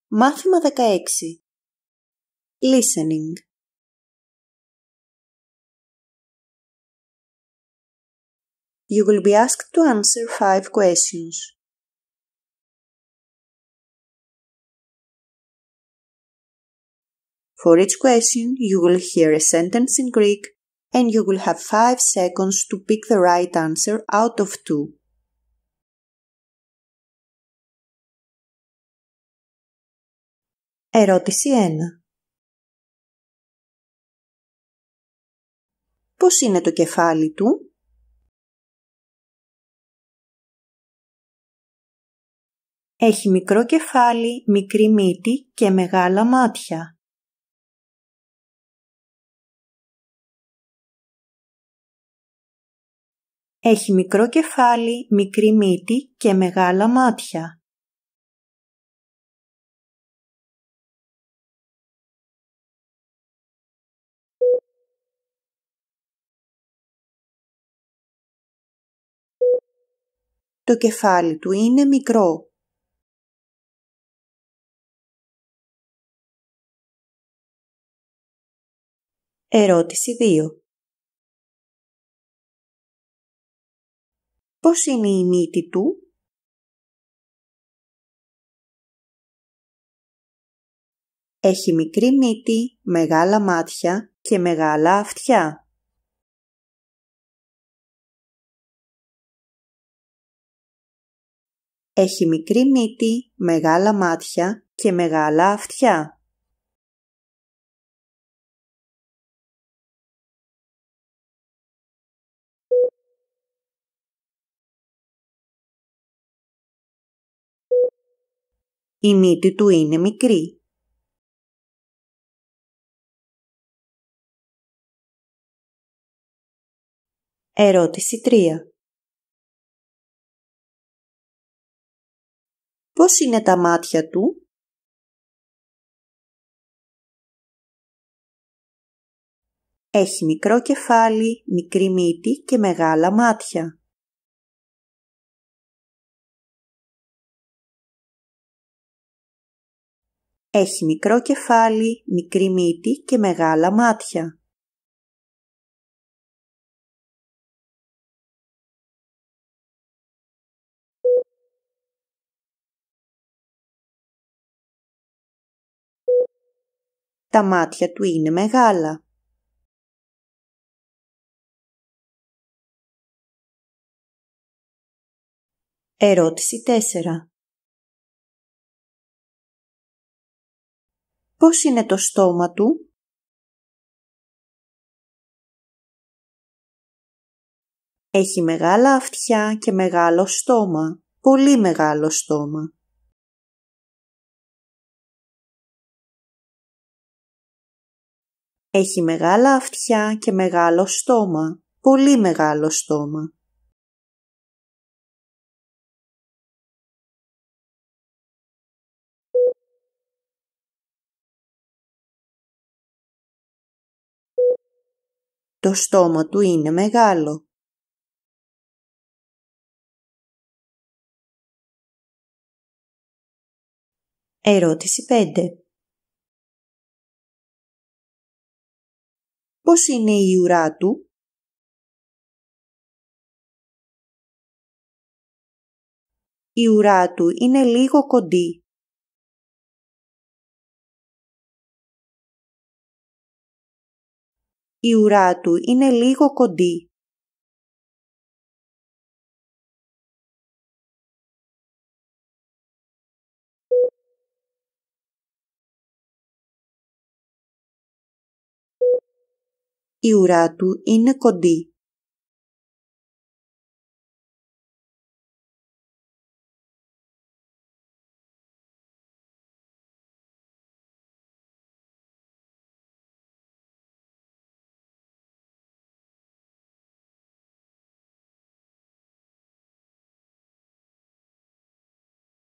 Μάθημα 16. Listening. You will be asked to answer 5 questions. For each question, you will hear a sentence in Greek and you will have 5 seconds to pick the right answer out of 2. Ερώτηση 1. Πώς είναι το κεφάλι του? Έχει μικρό κεφάλι, μικρή μύτη και μεγάλα μάτια. Έχει μικρό κεφάλι, μικρή μύτη και μεγάλα μάτια. Το κεφάλι του είναι μικρό. Ερώτηση 2. Πώς είναι η μύτη του? Έχει μικρή μύτη, μεγάλα μάτια και μεγάλα αυτιά. Έχει μικρή μύτη, μεγάλα μάτια και μεγάλα αυτιά. Η μύτη του είναι μικρή. Ερώτηση 3. Πώς είναι τα μάτια του? Έχει μικρό κεφάλι, μικρή μύτη και μεγάλα μάτια. Έχει μικρό κεφάλι, μικρή μύτη και μεγάλα μάτια. Τα μάτια του είναι μεγάλα. Ερώτηση 4. Πώς είναι το στόμα του? Έχει μεγάλα αυτιά και μεγάλο στόμα, πολύ μεγάλο στόμα. Έχει μεγάλα αυτιά και μεγάλο στόμα, πολύ μεγάλο στόμα. Το στόμα του είναι μεγάλο. Ερώτηση 5. Πώς είναι η ουρά του? Η ουρά του είναι λίγο κοντή. Η ουρά του είναι λίγο κοντή. Η ουρά του είναι κοντή.